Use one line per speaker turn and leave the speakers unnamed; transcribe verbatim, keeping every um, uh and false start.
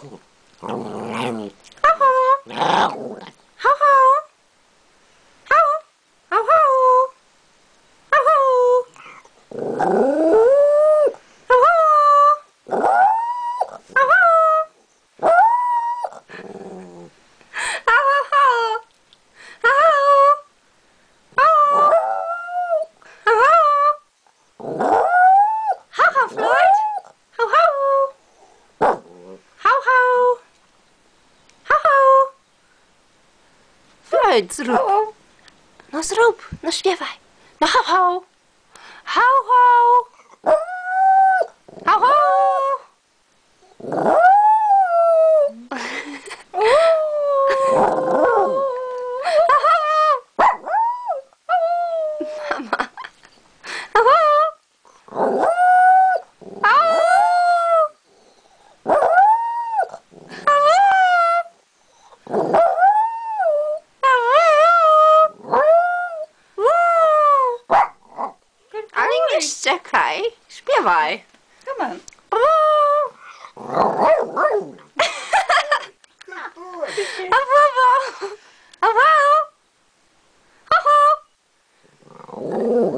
Zrób. No zrób, no śpiewaj. No hał, hał. Hał, hał. Hał, hał. Mama. Hał, hał. Czekaj, śpiewaj.
Come on.
A